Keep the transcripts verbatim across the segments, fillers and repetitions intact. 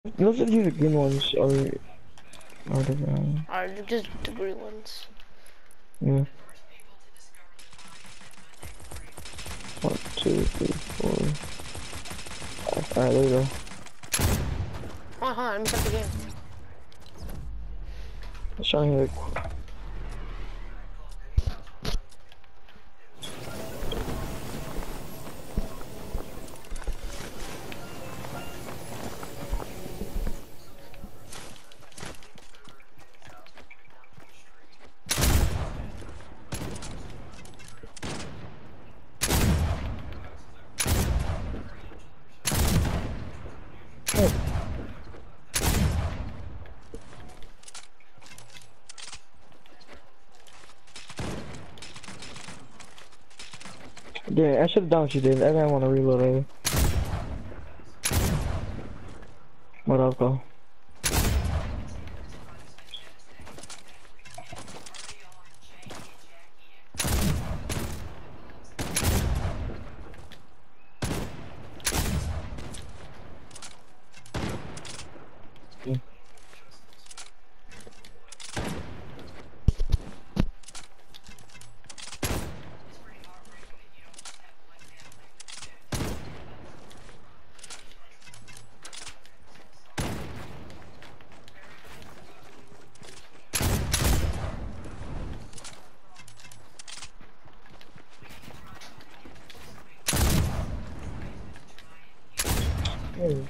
Those are the green ones are are the brown. Alright, just the green ones. Yeah. One, two, three, four, five. Alright, there you go. Hold on, hold on, let me start the game. Let's try and hit. Yeah, I should have done what you did. I didn't want to reload it. What else go? Yeah. Oh.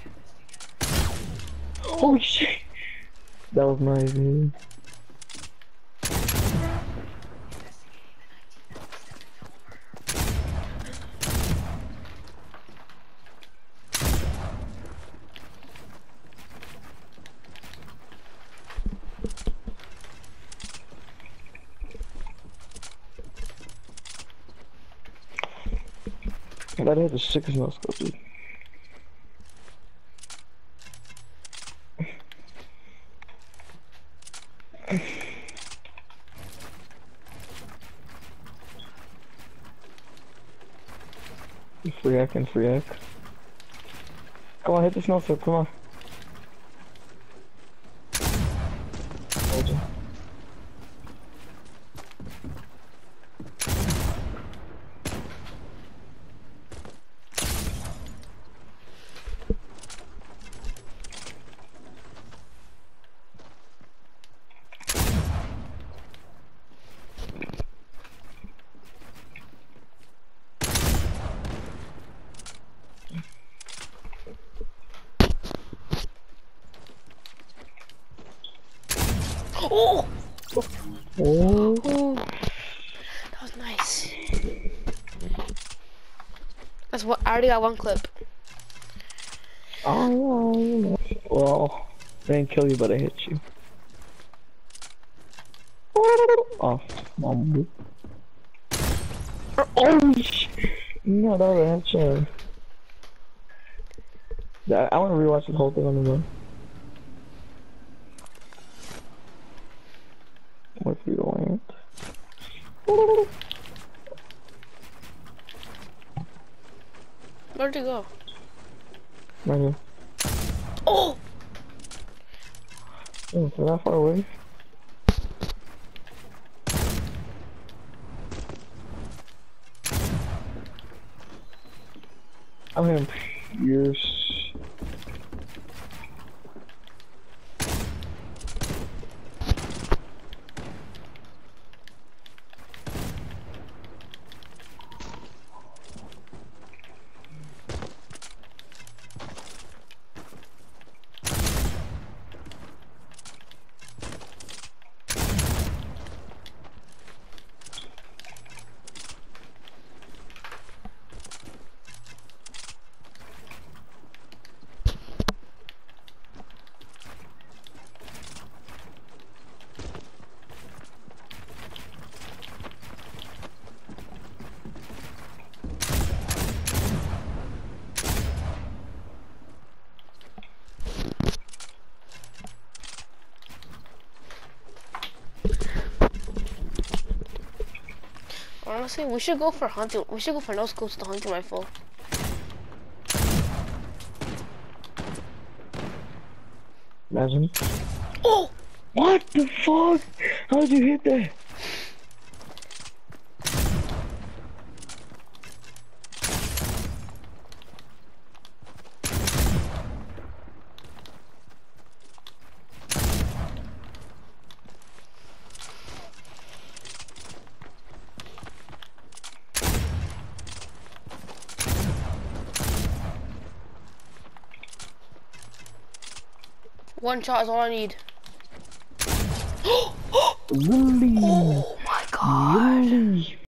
Holy shit! That was nice, man. I gotta hit the sickest no scope, dude. Free hack and free hack. Come on, hit the snow scope, come on. Hold you. Oh! Oh. Oh! That was nice. That's what, I already got one clip. Oh, well, I didn't kill you, but I hit you. Oh, mom. Oh, shit. No, that was a headshot. Yeah, I want to rewatch the whole thing on the run. What if you don't want? Where'd you go? Right here. Oh! Oh, so that far away? I'm in Pierce. Honestly, we should go for hunting. We should go for no scopes to hunting rifle. Imagine. Oh! What the fuck? How did you hit that? One shot is all I need. Really? Oh my god. Really?